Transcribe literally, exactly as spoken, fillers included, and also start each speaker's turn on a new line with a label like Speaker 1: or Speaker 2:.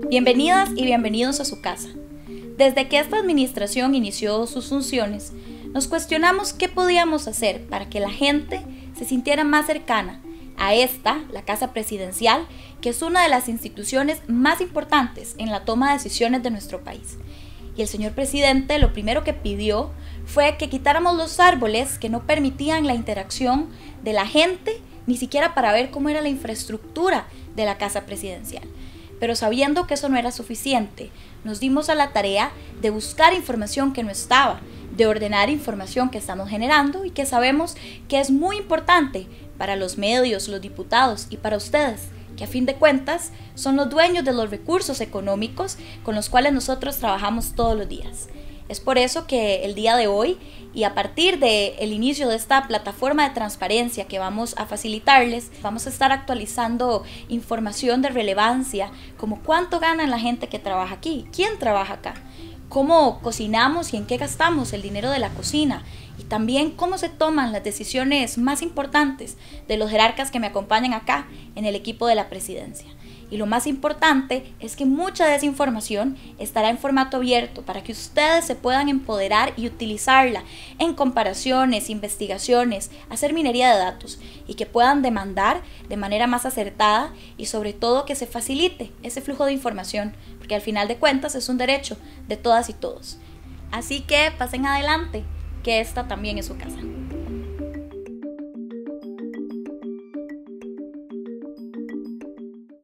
Speaker 1: Bienvenidas y bienvenidos a su casa. Desde que esta administración inició sus funciones, nos cuestionamos qué podíamos hacer para que la gente se sintiera más cercana a esta, la Casa Presidencial, que es una de las instituciones más importantes en la toma de decisiones de nuestro país. Y el señor presidente lo primero que pidió fue que quitáramos los árboles que no permitían la interacción de la gente, ni siquiera para ver cómo era la infraestructura de la Casa Presidencial. Pero sabiendo que eso no era suficiente, nos dimos a la tarea de buscar información que no estaba, de ordenar información que estamos generando y que sabemos que es muy importante para los medios, los diputados y para ustedes, que a fin de cuentas son los dueños de los recursos económicos con los cuales nosotros trabajamos todos los días. Es por eso que el día de hoy y a partir del inicio de esta plataforma de transparencia que vamos a facilitarles, vamos a estar actualizando información de relevancia como cuánto gana la gente que trabaja aquí, quién trabaja acá, cómo cocinamos y en qué gastamos el dinero de la cocina y también cómo se toman las decisiones más importantes de los jerarcas que me acompañan acá en el equipo de la presidencia. Y lo más importante es que mucha de esa información estará en formato abierto para que ustedes se puedan empoderar y utilizarla en comparaciones, investigaciones, hacer minería de datos y que puedan demandar de manera más acertada y sobre todo que se facilite ese flujo de información, porque al final de cuentas es un derecho de todas y todos. Así que pasen adelante, que esta también es su casa.